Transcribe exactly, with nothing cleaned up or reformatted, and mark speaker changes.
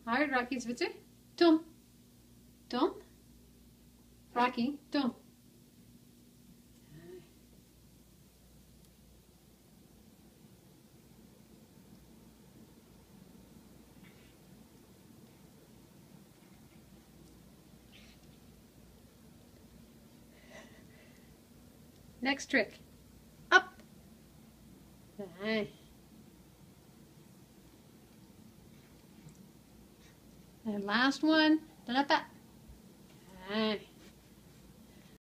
Speaker 1: Alright, Rocky, zwycy. Tom. Tom. Rocky, Tom. Next trick. Up. Aye. And last one. Da-da-da. Aye.